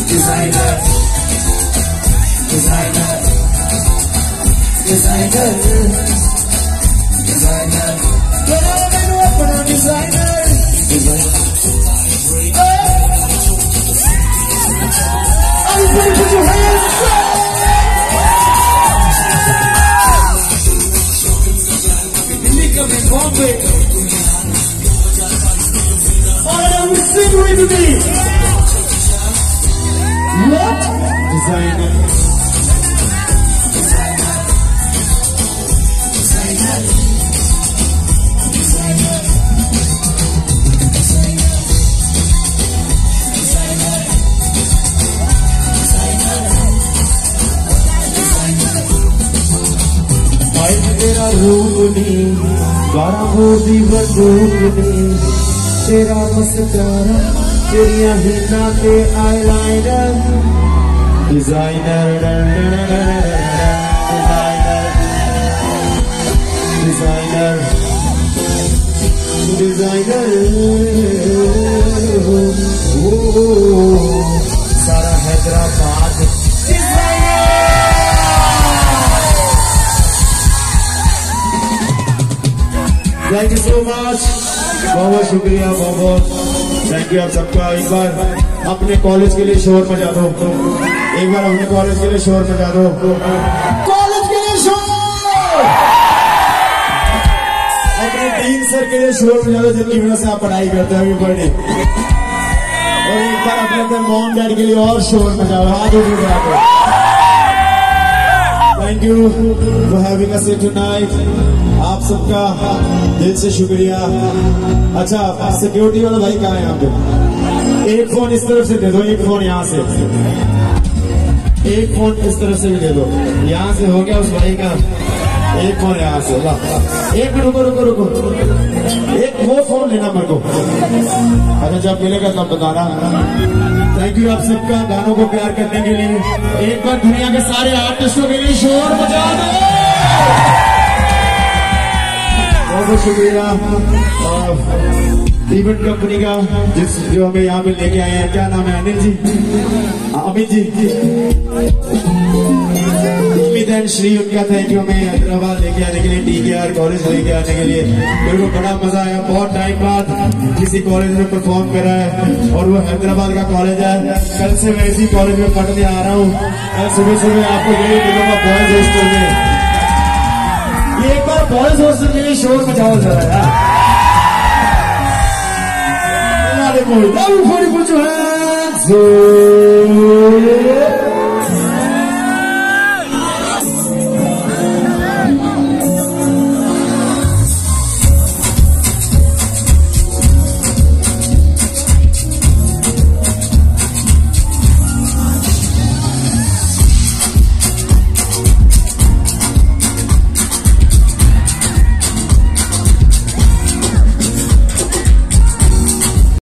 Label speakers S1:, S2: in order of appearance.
S1: Designer, designer, designer, designer. Get on and open on designer, designer. Everybody put your hands up. Bombay. All of them sing with me. What? Designer. Designer. Designer. तेरा रूप नहीं बारह दीवार तेरा mascara तेरिया हिना ते eyeliner designer designer designer सारा Hyderabad thank you so much. बहुत शुक्रिया, बहुत थैंक यू आप सबका। एक बार अपने कॉलेज के लिए शोर मचा दो, एक बार अपने कॉलेज के लिए शोर मचा दो, कॉलेज के लिए शोर, अपने डीन सर के लिए शोर मचा दो जिनकी वजह से आप पढ़ाई करते हैं अभी पढ़े। और एक बार अपने मॉम डैड के लिए और शोर मचाओ, हाथ उठा दो। Thank you for having us here tonight. आप सबका दिल से शुक्रिया। अच्छा, सिक्योरिटी वाला भाई कहाँ है यहाँ पे? एक फोन इस तरफ से दे दो, एक फोन यहाँ से, एक फोन इस तरफ से भी दे दो। यहाँ से हो गया उस भाई का, एक फोन यहाँ से। एक मिनट रुको रुको रुको, एक वो फोन लेना मेरे को। अच्छा जब मिलेगा तब बताना। थैंक यू आप सबका गानों को प्यार करने के लिए। एक बार दुनिया के सारे आर्टिस्टों के लिए शोर मचा दो। बहुत शुक्रिया इवेंट कंपनी का जो हमें यहाँ पे लेके आए हैं। क्या नाम है? अनिल जी, अमित जी, अमित एंड श्री, उनका थैंक यू हमें हैदराबाद लेके आने के लिए, DKR कॉलेज लेके आने के लिए। मेरे को बड़ा मजा आया, बहुत टाइम बाद किसी कॉलेज में परफॉर्म करा है और वो हैदराबाद का कॉलेज है। कल से मैं इसी कॉलेज में पढ़ने आ रहा हूँ। कल सुबह सुबह आपको यही मिलूंगा बॉयज हॉस्टल में। एक बार बॉयज हॉस्टल के लिए शोर मचाओ जरा यार। Everybody put your hands up.